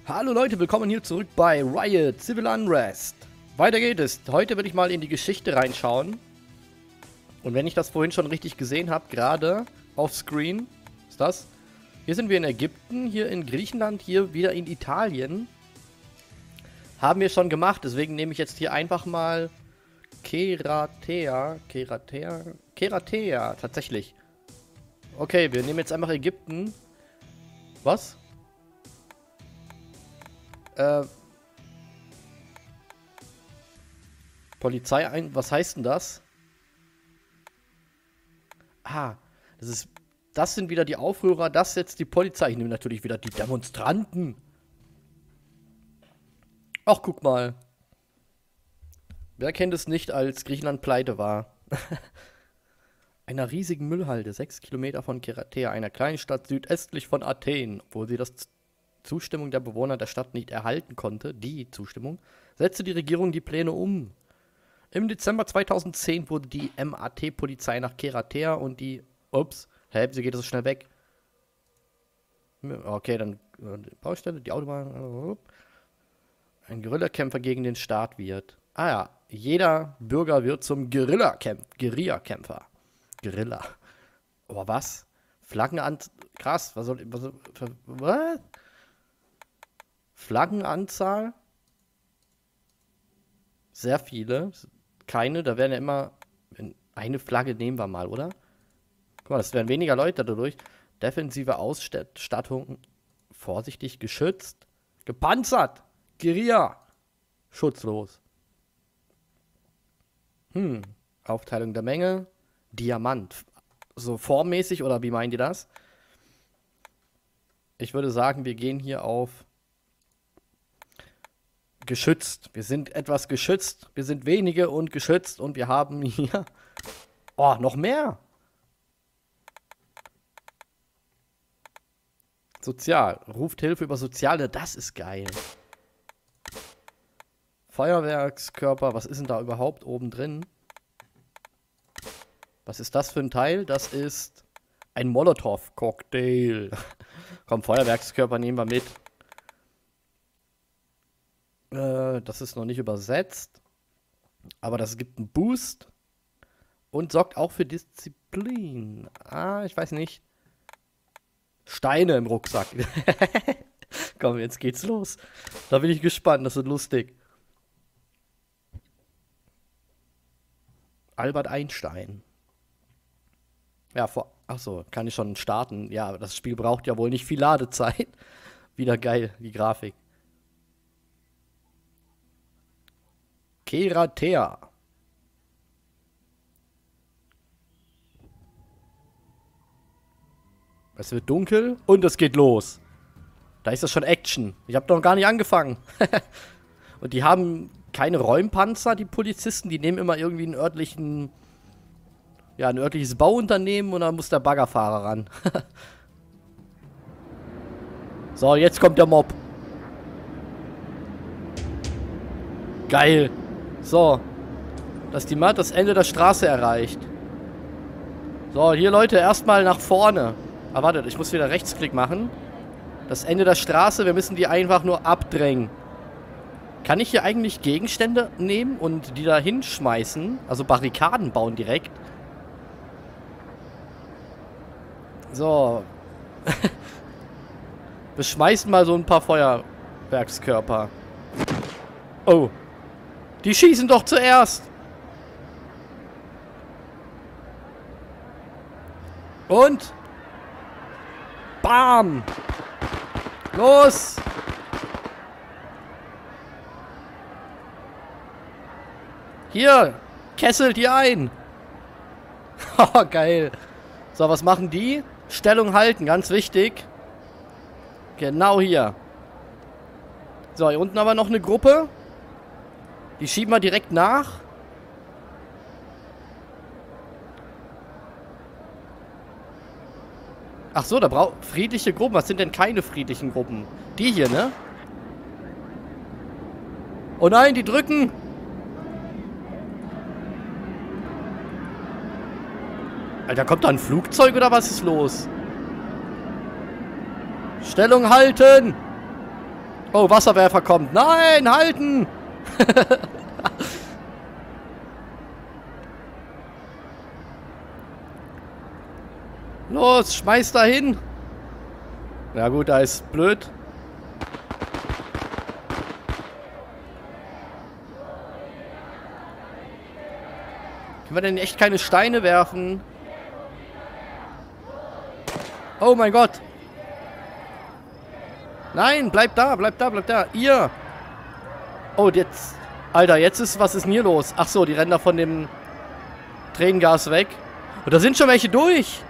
Hallo Leute, willkommen hier zurück bei Riot Civil Unrest. Weiter geht es. Heute will ich mal in die Geschichte reinschauen. Und wenn ich das vorhin schon richtig gesehen habe, gerade auf Screen, ist das. Hier sind wir in Ägypten, hier in Griechenland, hier wieder in Italien. Haben wir schon gemacht, deswegen nehme ich jetzt hier einfach mal Keratea, tatsächlich. Okay, wir nehmen jetzt einfach Ägypten. Was? Polizei ein... Was heißt denn das? Ah, das sind wieder die Aufrührer, das jetzt die Polizei. Ich nehme natürlich wieder die Demonstranten. Ach, guck mal. Wer kennt es nicht, als Griechenland pleite war? Einer riesigen Müllhalde, 6 Kilometer von Keratea, einer kleinen Stadt südöstlich von Athen, obwohl sie das Zustimmung der Bewohner der Stadt nicht erhalten konnte, setzte die Regierung die Pläne um. Im Dezember 2010 wurde die MAT-Polizei nach Keratea und die... Ups, wieso geht das so schnell weg? Okay, dann die Baustelle, die Autobahn... Ein Guerillakämpfer gegen den Staat wird. Ah ja, jeder Bürger wird zum Guerillakämpfer. Guerilla. Aber was? Krass, was? Flaggenanzahl? Sehr viele. Keine, da werden ja immer... Eine Flagge nehmen wir mal, oder? Guck mal, das werden weniger Leute dadurch. Defensive Ausstattung. Vorsichtig geschützt. Gepanzert. Guerilla. Schutzlos. Aufteilung der Menge. Diamant. So formmäßig, oder wie meint ihr das? Ich würde sagen, wir gehen hier auf geschützt. Wir sind etwas geschützt. Wir sind wenige und geschützt. Und wir haben hier... Oh, noch mehr. Sozial. Ruft Hilfe über Soziale. Das ist geil. Feuerwerkskörper. Was ist denn da überhaupt oben drin? Was ist das für ein Teil? Das ist ein Molotow-Cocktail. Komm, Feuerwerkskörper nehmen wir mit. Das ist noch nicht übersetzt. Aber das gibt einen Boost. Und sorgt auch für Disziplin. Ah, ich weiß nicht. Steine im Rucksack. Komm, jetzt geht's los. Da bin ich gespannt, das wird lustig. Albert Einstein. Ja, achso, kann ich schon starten. Ja, das Spiel braucht ja wohl nicht viel Ladezeit. Wieder geil, die Grafik. Keratea. Es wird dunkel und es geht los. Da ist das schon Action. Ich habe noch gar nicht angefangen. Und die haben keine Räumpanzer, die Polizisten. Die nehmen immer irgendwie einen örtlichen... Ja, ein örtliches Bauunternehmen und dann muss der Baggerfahrer ran. So, jetzt kommt der Mob. Geil. So. Dass die Mann das Ende der Straße erreicht. So, hier Leute, erstmal nach vorne. Ah, wartet, ich muss wieder Rechtsklick machen. Das Ende der Straße, wir müssen die einfach nur abdrängen. Kann ich hier eigentlich Gegenstände nehmen und die da hinschmeißen? Also Barrikaden bauen direkt. So. Wir schmeißen mal so ein paar Feuerwerkskörper. Oh. Die schießen doch zuerst. Und? Bam. Los. Hier. Kesselt die ein. Haha, geil. So, was machen die? Stellung halten, ganz wichtig. Genau hier. So, hier unten aber noch eine Gruppe. Die schieben wir direkt nach. Ach so, da braucht friedliche Gruppen. Was sind denn keine friedlichen Gruppen? Die hier, ne? Oh nein, die drücken. Alter, kommt da ein Flugzeug oder was ist los? Stellung halten! Oh, Wasserwerfer kommt. Nein, halten! Los, schmeiß da hin. Ja gut, da ist blöd. Können wir denn echt keine Steine werfen? Oh mein Gott. Nein, bleib da, bleib da, bleib da. Ihr. Oh, jetzt. Alter, jetzt ist, was ist denn hier los? Ach so, die rennen da von dem Tränengas weg. Und da sind schon welche durch.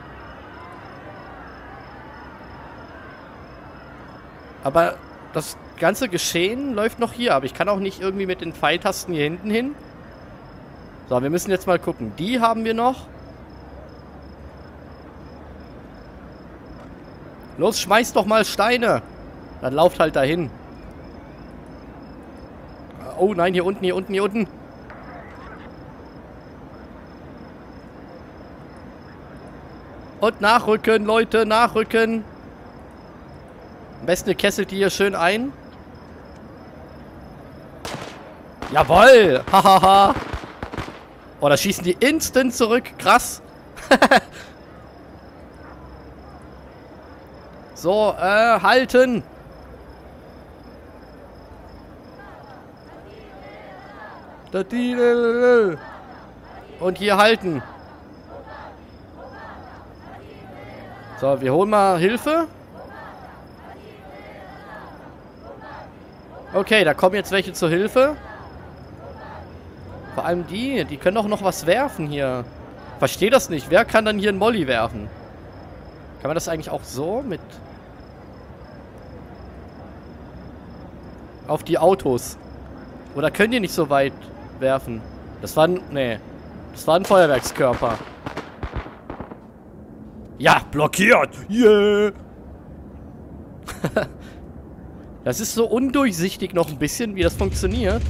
Aber das ganze Geschehen läuft noch hier. Aber ich kann auch nicht irgendwie mit den Pfeiltasten hier hinten hin. So, wir müssen jetzt mal gucken. Die haben wir noch. Los, schmeiß doch mal Steine. Dann lauft halt dahin. Oh nein, hier unten, hier unten, hier unten. Und nachrücken, Leute, nachrücken. Am besten ihr kesselt die hier schön ein. Jawoll! Hahaha! Oh, da schießen die instant zurück. Krass. So, halten. Und hier halten. So, wir holen mal Hilfe. Okay, da kommen jetzt welche zur Hilfe. Vor allem die können doch noch was werfen hier. Verstehe das nicht. Wer kann dann hier einen Molly werfen? Kann man das eigentlich auch so mit... Auf die Autos. Oder können die nicht so weit werfen? Das war ein... Nee. Das war ein Feuerwerkskörper. Ja, blockiert! Yeah! Das ist so undurchsichtig noch ein bisschen, wie das funktioniert.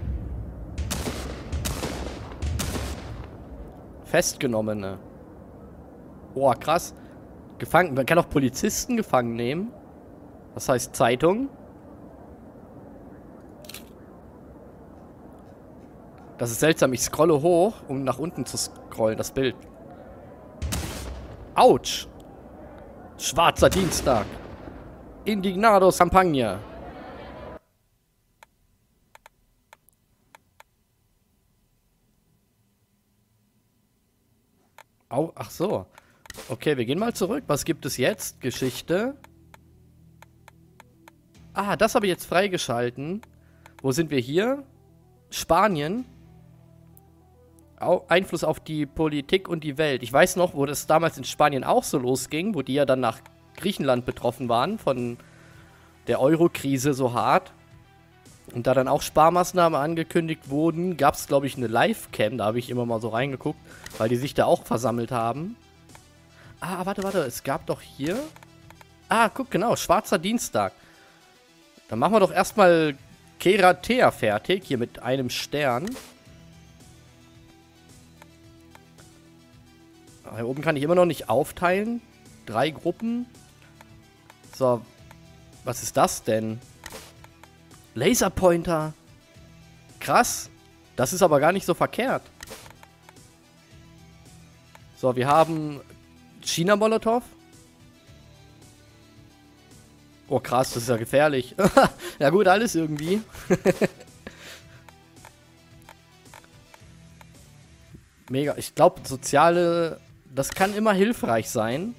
Festgenommene. Boah, krass. Gefangen. Man kann auch Polizisten gefangen nehmen. Das heißt Zeitung. Das ist seltsam. Ich scrolle hoch, um nach unten zu scrollen, das Bild. Autsch. Schwarzer Dienstag. Indignados Campagna. Au, ach so. Okay, wir gehen mal zurück. Was gibt es jetzt? Geschichte. Ah, das habe ich jetzt freigeschalten. Wo sind wir hier? Spanien. Einfluss auf die Politik und die Welt. Ich weiß noch, wo das damals in Spanien auch so losging, wo die ja dann nach Griechenland betroffen waren von der Euro-Krise so hart. Und da dann auch Sparmaßnahmen angekündigt wurden, gab es, glaube ich, eine Live-Cam. Da habe ich immer mal so reingeguckt, weil die sich da auch versammelt haben. Ah, warte, warte. Es gab doch hier... Ah, guck, genau. Schwarzer Dienstag. Dann machen wir doch erstmal Keratea fertig. Hier mit einem Stern. Hier oben kann ich immer noch nicht aufteilen. 3 Gruppen. So. Was ist das denn? Laserpointer. Krass. Das ist aber gar nicht so verkehrt. So, wir haben China-Molotow. Oh, krass, das ist ja gefährlich. Ja gut, alles irgendwie. Mega. Ich glaube, soziale... Das kann immer hilfreich sein.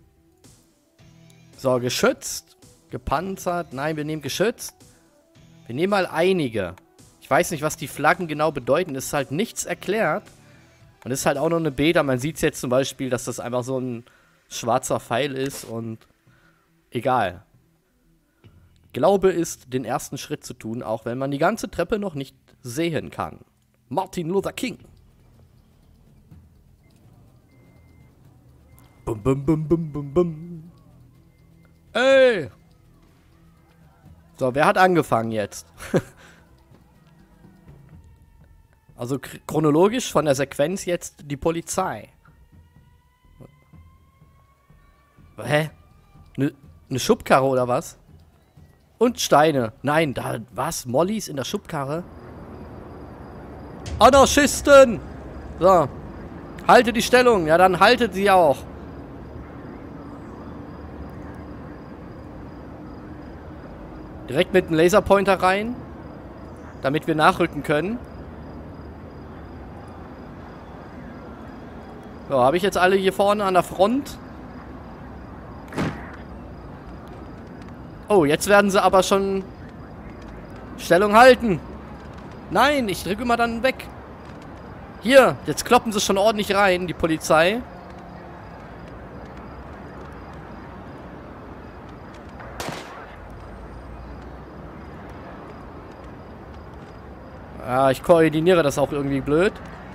So, geschützt. Gepanzert. Nein, wir nehmen geschützt. Wir nehmen mal einige. Ich weiß nicht, was die Flaggen genau bedeuten. Es ist halt nichts erklärt. Und es ist halt auch noch eine Beta. Man sieht jetzt zum Beispiel, dass das einfach so ein schwarzer Pfeil ist. Und egal. Glaube ist, den ersten Schritt zu tun, auch wenn man die ganze Treppe noch nicht sehen kann. Martin Luther King. Bum, bum, bum, bum, bum, bum. Ey! So, wer hat angefangen jetzt? Also chronologisch von der Sequenz jetzt die Polizei. Hä? Ne Schubkarre oder was? Und Steine. Nein, da... Was? Mollys in der Schubkarre? Anarchisten! So. Halte die Stellung. Ja, dann haltet sie auch. Direkt mit dem Laserpointer rein. Damit wir nachrücken können. So, habe ich jetzt alle hier vorne an der Front? Oh, jetzt werden sie aber schon Stellung halten. Nein, ich drücke immer dann weg. Hier, jetzt kloppen sie schon ordentlich rein, die Polizei. Ja, ich koordiniere das auch irgendwie blöd.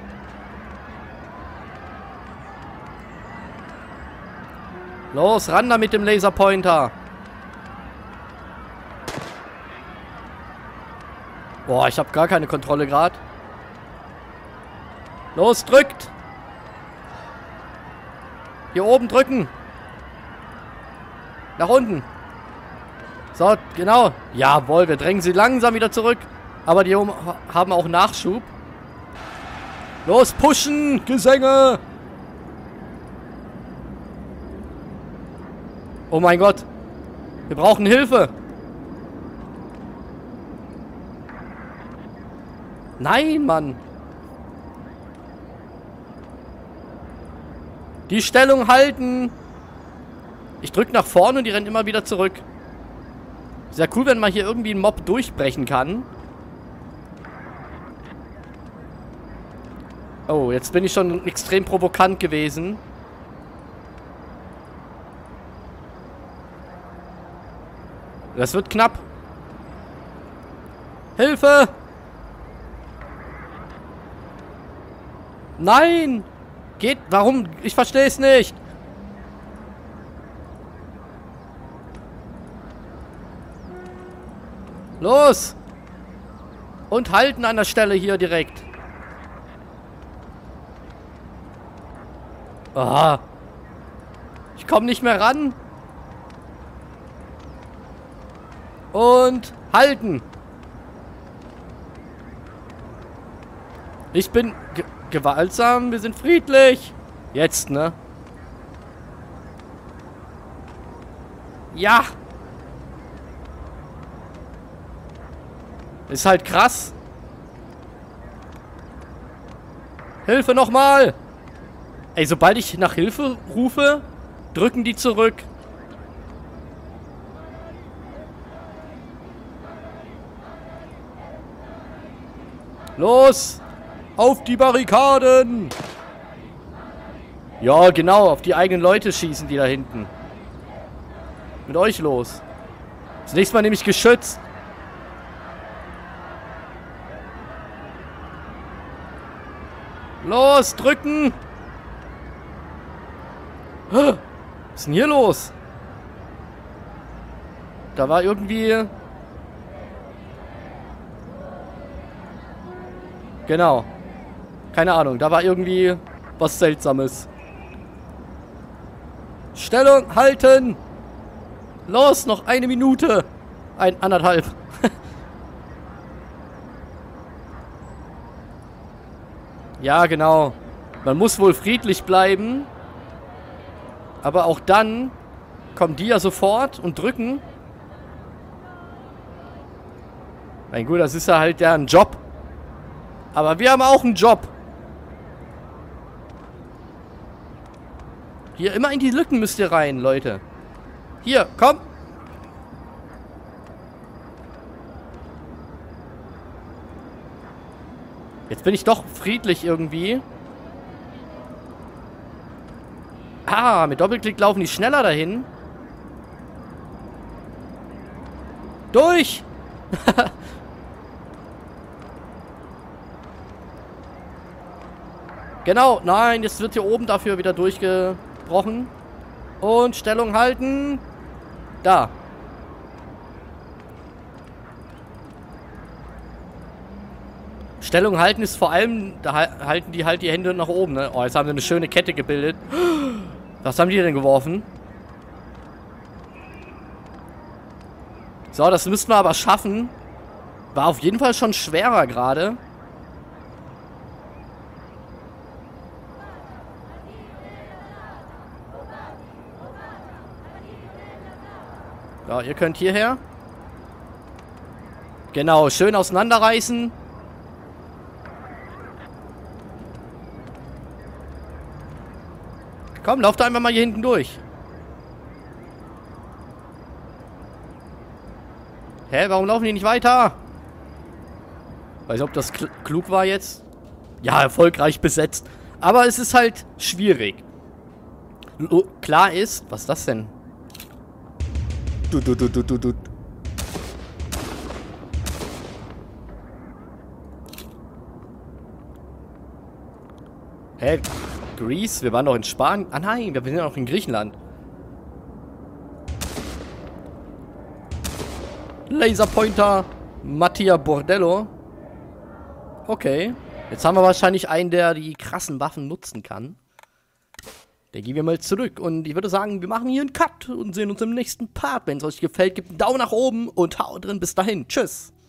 Los, ran da mit dem Laserpointer. Boah, ich habe gar keine Kontrolle gerade. Los, drückt. Hier oben drücken. Nach unten. So, genau. Jawohl, wir drängen sie langsam wieder zurück. Aber die haben auch Nachschub. Los, pushen, Gesänge. Oh mein Gott. Wir brauchen Hilfe. Nein, Mann. Die Stellung halten. Ich drücke nach vorne und die rennen immer wieder zurück. Sehr cool, wenn man hier irgendwie einen Mob durchbrechen kann. Oh, jetzt bin ich schon extrem provokant gewesen. Das wird knapp. Hilfe! Nein! Geht, warum? Ich verstehe es nicht. Los! Und halten an der Stelle hier direkt. Ah. Ich komme nicht mehr ran. Und halten. Ich bin gewaltsam, wir sind friedlich. Jetzt, ne? Ja. Ist halt krass. Hilfe nochmal. Ey, sobald ich nach Hilfe rufe, drücken die zurück. Los! Auf die Barrikaden! Ja, genau, auf die eigenen Leute schießen die da hinten. Mit euch los. Das nächste Mal nehme ich Geschütz. Los, drücken! Was ist denn hier los? Da war irgendwie... Genau. Keine Ahnung, da war irgendwie was Seltsames. Stellung halten! Los, noch eine Minute! Anderthalb. Ja, genau. Man muss wohl friedlich bleiben. Aber auch dann kommen die ja sofort und drücken. Mein gut, das ist ja halt deren Job. Aber wir haben auch einen Job. Hier, immer in die Lücken müsst ihr rein, Leute. Hier, komm. Jetzt bin ich doch friedlich irgendwie. Ah, mit Doppelklick laufen die schneller dahin. Durch! Genau, nein, jetzt wird hier oben dafür wieder durchgebrochen. Und Stellung halten. Da. Stellung halten ist vor allem, da halten die halt die Hände nach oben, ne? Oh, jetzt haben sie eine schöne Kette gebildet. Was haben die denn geworfen? So, das müssten wir aber schaffen. War auf jeden Fall schon schwerer gerade. So, ihr könnt hierher. Genau, schön auseinanderreißen. Komm, lauft einfach mal hier hinten durch. Hä, warum laufen die nicht weiter? Weiß nicht, ob das klug war jetzt. Ja, erfolgreich besetzt. Aber es ist halt schwierig. Klar ist... Was ist das denn? Hä? Greece? Wir waren doch in Spanien. Ah nein, wir sind ja noch in Griechenland. Laserpointer Mattia Bordello. Okay. Jetzt haben wir wahrscheinlich einen, der die krassen Waffen nutzen kann. Dann gehen wir mal zurück. Und ich würde sagen, wir machen hier einen Cut und sehen uns im nächsten Part. Wenn es euch gefällt, gebt einen Daumen nach oben und haut drin. Bis dahin. Tschüss.